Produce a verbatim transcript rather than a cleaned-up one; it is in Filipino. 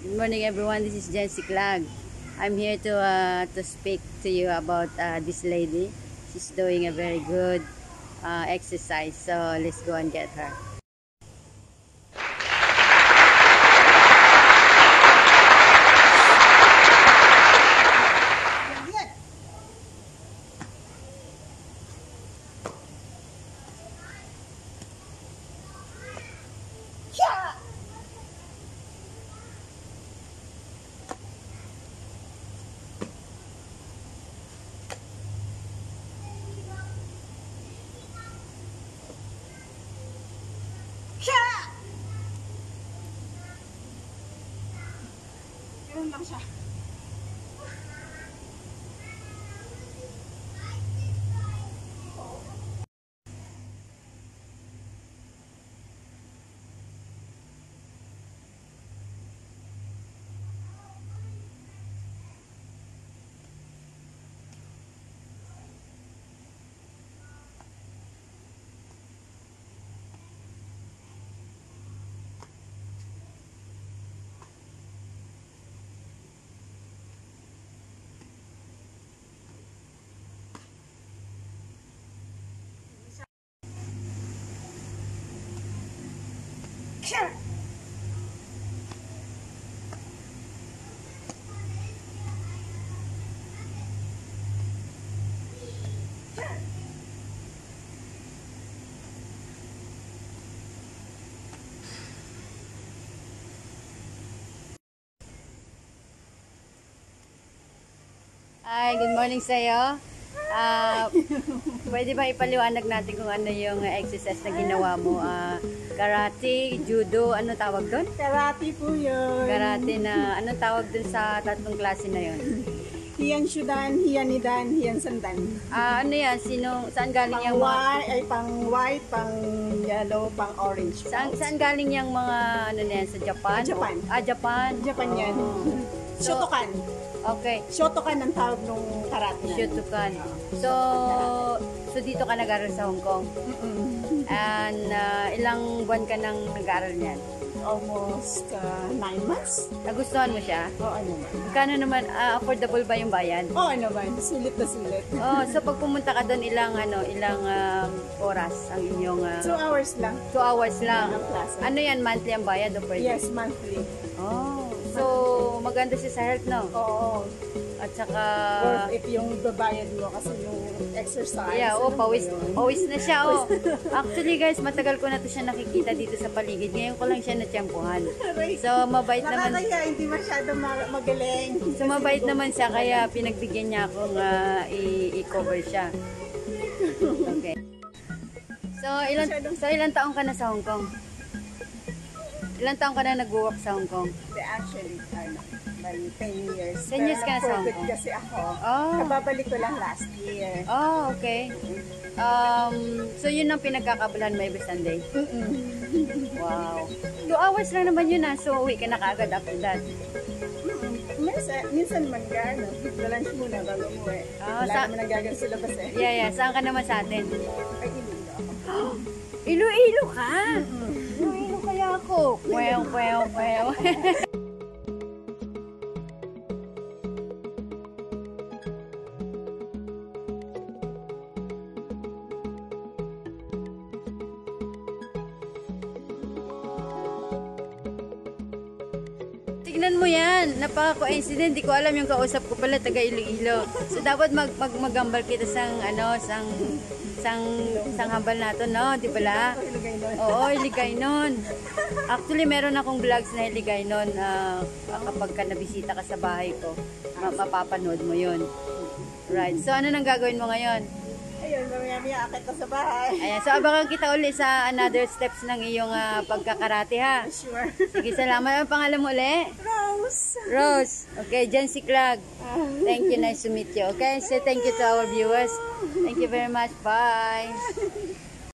Good morning, everyone. This is Jency Clag. I'm here to uh, to speak to you about uh, this lady. She's doing a very good uh, exercise. So let's go and get her. Ganun lang siya. Sure. Hi, good morning sa iyo. Uh, pwede ba ipaliwanag natin kung ano yung exercise na ginawa mo? Uh, karate, judo, ano tawag doon? Karate po yun. Karate na, ano tawag doon sa tatlong klase na yun? Hiyan Shudan, Hiyan Nidan, Hiyan Sandan. Ah, ano yan? Sino, saan galing Pang yung mga... white, ay pang white, pang yellow, pang orange. Saan, saan galing yung mga, ano na yan? Sa Japan? Japan. Ah, Japan. Japan yan. Oh. Shotokan. Okay. Shotokan ang tawag nung karate na. Shotokan. So, so dito ka nag-aral sa Hong Kong? Mm-mm. And uh, ilang buwan ka nang nag-aral niyan? Almost uh, nine months. Nagustuhan mo siya? Oo naman. Magkano naman, uh, affordable ba yung bayan? Oo naman. Sulit na sulit. Oh, so pag pumunta ka doon, ilang ano, ilang um, oras ang inyong uh, Two hours lang. two hours lang. Ang klase. Ano yan, monthly ang bayad o per day? Yes, monthly. Oh, so maganda siya sa health, no? Oo. At saka Worth it yung babayad mo kasi yung exercise. yeah, oh, ano pawis, ba yun? pawis na siya, oh. Actually, guys, matagal ko na to siya nakikita dito sa paligid. Ngayon ko lang siya natiyempuhan. So, mabait naman. Nakakaya, hindi masyado ma- magaling. So, mabait naman siya, kaya pinagbigyan niya akong uh, i-cover siya. Okay. So, ilan, so, ilan taong ka na sa Hong Kong? Ilan taong ka na nag-work sa Hong Kong? Actually, ano, bali ten years. ten years ka na sa Hong COVID Kong? kasi ako. Oh. Kababalik ko lang last year. Oh, okay. Um, so, yun ang pinagkakabalan mo every Sunday? Mm-mm. Wow. Two hours lang naman yun, ah. So, uwi ka na kaagad after that. Minsan, minsan man gano'n. Lunch muna bago umuwi. Ah, Wala sa- naman nagagano sila basta eh. Yeah, yeah. Saan ka naman sa atin? Ay, ililo ako. Iloilo ka? Iloilo kaya ako. Kwew, kwew, kwew. Tignan mo yan. Napaka-coincident. Di ko alam yung kausap ko pala taga Iloilo. So dapat mag mag magambal kita sang ano, sang sang sang hambal nato, no? Di pala? Ilagay doon. Oo, iligay nun. Actually, meron akong vlogs na iligay nun. Uh, kapag ka nabisita ka sa bahay ko, ma mapapanood mo yun. Right. So, ano nang gagawin mo ngayon? Ayun, mamaya-maya akit na sa bahay. Ayan. So, abangan kita uli sa another steps ng iyong uh, pagkakarate, ha? Sure. Sige, salamat. Ang pangalan mo uli? Rose. Rose. Okay, Jency Clag. Thank you. Nice to meet you. Okay, say thank you to our viewers. Thank you very much. Bye.